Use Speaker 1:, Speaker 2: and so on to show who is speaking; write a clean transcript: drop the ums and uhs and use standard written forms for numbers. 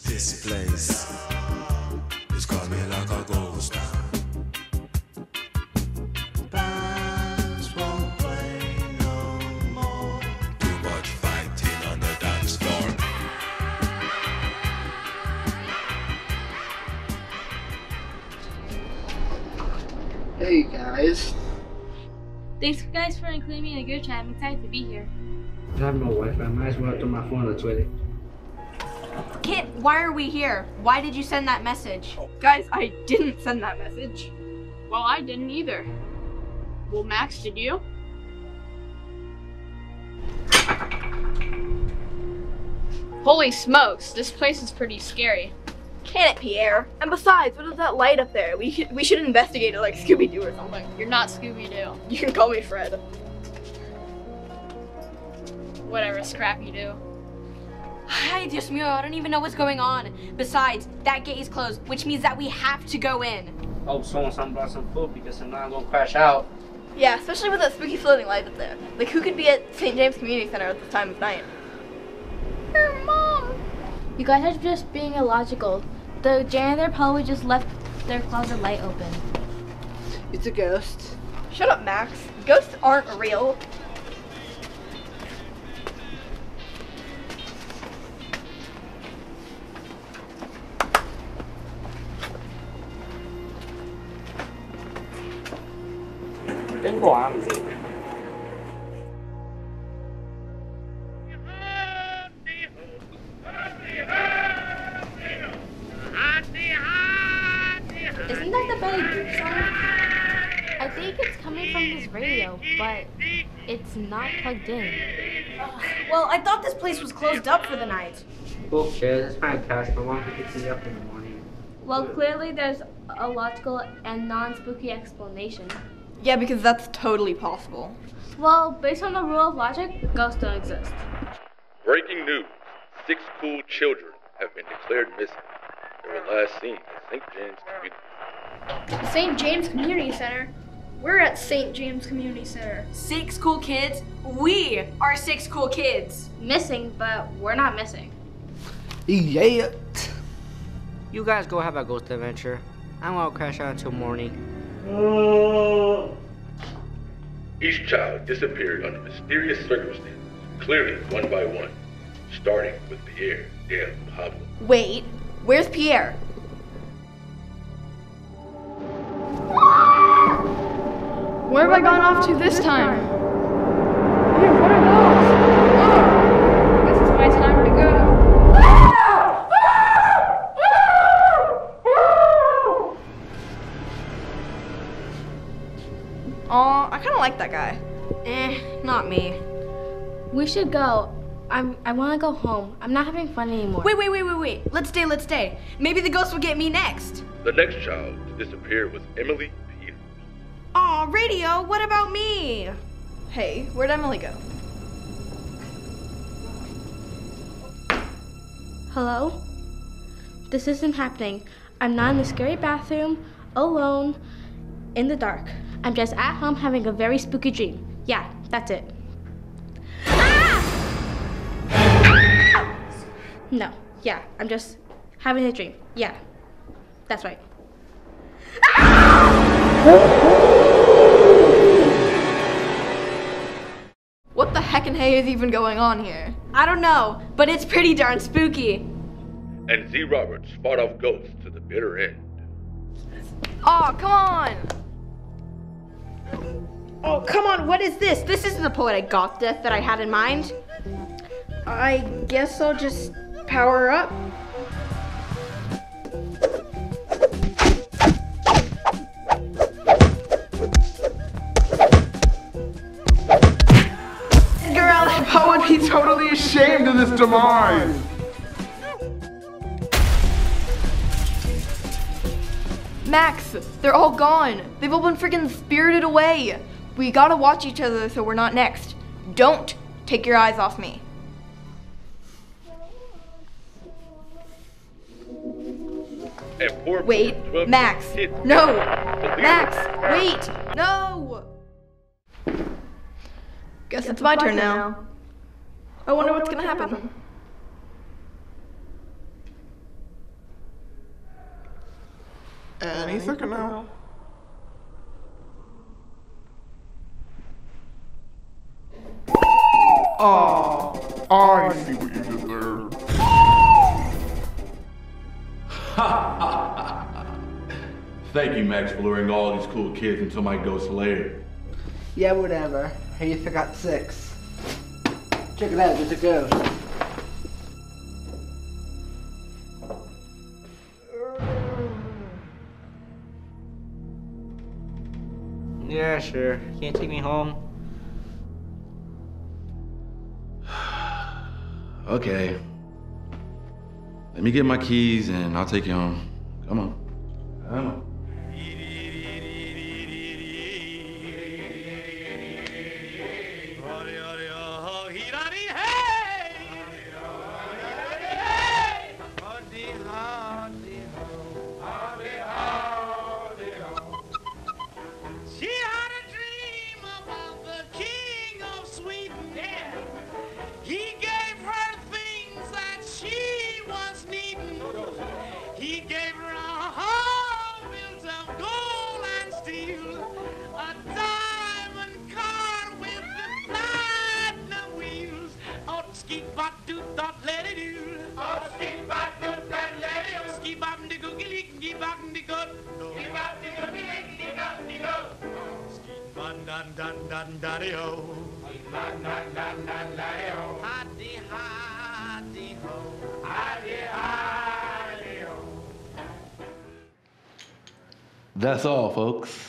Speaker 1: This place is coming like a ghost town. Bands won't play no more. Too much fighting on the dance floor.
Speaker 2: Hey guys.
Speaker 3: Thanks guys for including me in the group chat. I'm excited to be here.
Speaker 4: I have no Wi-Fi. I might as well throw my phone on the toilet.
Speaker 5: Kit, why are we here? Why did you send that message?
Speaker 6: Guys, I didn't send that message. Well, I didn't either. Well, Max, did you? Holy smokes, this place is pretty scary.
Speaker 7: Can it, Pierre? And besides, what is that light up there? We should investigate it like Scooby-Doo or something.
Speaker 6: You're not Scooby-Doo.
Speaker 7: You can call me Fred.
Speaker 6: Whatever, Scrappy-Doo.
Speaker 5: Hi, Dios mío, I don't even know what's going on. Besides, that gate is closed, which means that we have to go in.
Speaker 4: Hope someone brought some food because I'm not gonna crash out.
Speaker 7: Yeah, especially with that spooky floating light up there. Like, who could be at St. James Community Center at this time of night?
Speaker 3: Her mom! You guys are just being illogical. The janitor probably just left their closet light open.
Speaker 2: It's a ghost.
Speaker 7: Shut up, Max. Ghosts aren't real.
Speaker 4: Tengo hambre.
Speaker 3: Isn't that the Betty Boop song? I think it's coming from this radio, but it's not plugged in.
Speaker 5: Well, I thought this place was closed up for the night.
Speaker 4: Who cares? It's my cash. My mom can pick me up in the morning.
Speaker 3: Well, clearly there's a logical and non-spooky explanation.
Speaker 7: Yeah, because that's totally possible.
Speaker 3: Well, based on the rule of logic, ghosts don't exist.
Speaker 8: Breaking news. 6 school children have been declared missing. They were last seen at St. James Community.
Speaker 9: St. James Community Center? We're at St. James Community Center.
Speaker 5: 6 cool kids? We are 6 cool kids.
Speaker 3: Missing, but we're not missing.
Speaker 2: Yeah.
Speaker 4: You guys go have a ghost adventure. I'm gonna crash out until morning.
Speaker 8: Each child disappeared under mysterious circumstances, clearly one by one, starting with Pierre del Pablo.
Speaker 7: Wait, where's Pierre?
Speaker 9: Where have I gone off to this time? Hey, what are those? Guess it's my time to go.
Speaker 7: Aw, I kinda like that guy.
Speaker 5: Not me.
Speaker 3: We should go. I want to go home. I'm not having fun anymore.
Speaker 5: Wait. Let's stay. Maybe the ghost will get me next.
Speaker 8: The next child to disappear was Emily Peters.
Speaker 5: Aw, radio, what about me?
Speaker 7: Hey, where'd Emily go?
Speaker 3: Hello? This isn't happening. I'm not in the scary bathroom, alone, in the dark. I'm just at home having a very spooky dream. Yeah, that's it. No, yeah, I'm just having a dream. Yeah, that's right.
Speaker 7: What the heck and hey is even going on here?
Speaker 5: I don't know, but it's pretty darn spooky.
Speaker 8: And Z. Roberts fought off ghosts to the bitter end.
Speaker 7: Aw, come on!
Speaker 5: Oh, come on, what is this? This isn't the poetic goth death that I had in mind. I guess I'll just power up.
Speaker 10: Girl, how would be totally ashamed of this demise?
Speaker 7: Max, they're all gone. They've all been freaking spirited away. We gotta watch each other so we're not next. Don't take your eyes off me.
Speaker 8: And poor
Speaker 7: Wait,
Speaker 8: 12
Speaker 7: Max,
Speaker 8: kids
Speaker 7: no!
Speaker 8: to leave
Speaker 7: Max,
Speaker 8: her.
Speaker 7: wait, no! Guess it's my turn now. I wonder what's gonna happen.
Speaker 10: Any second now. Oh, I see what you did there.
Speaker 8: Thank you, Max, for luring all these cool kids into my ghost lair.
Speaker 2: Yeah, whatever. Hey, you forgot 6. Check it out, there's a ghost.
Speaker 4: Yeah, sure. Can't take me home?
Speaker 8: Okay. Let me get my keys and I'll take you home. Come on. Come on.
Speaker 1: He gave her a whole built of gold and steel, a diamond car with the platinum wheels. Oh, ski bop do dot let it do. Oh, ski bop do dot let it do. Ski bop de go gilly, ski bop de go. Ski bop de go gilly, ski bop de go. Ski bop dun dun dun daddy ho. Ski bop dun dun dun daddy ho. Haddy haddy ho. Haddy haddy ho.
Speaker 8: That's all, folks.